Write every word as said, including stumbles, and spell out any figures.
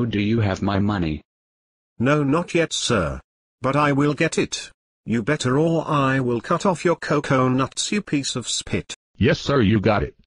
do you have my money? No, not yet, sir. But I will get it. You better, or I will cut off your cocoa nuts, you piece of spit. Yes sir, you got it.